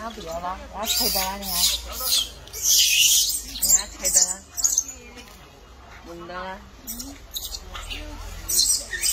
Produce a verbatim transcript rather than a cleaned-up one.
差不多了，要吹的了，你看，你看吹的了，闻到了。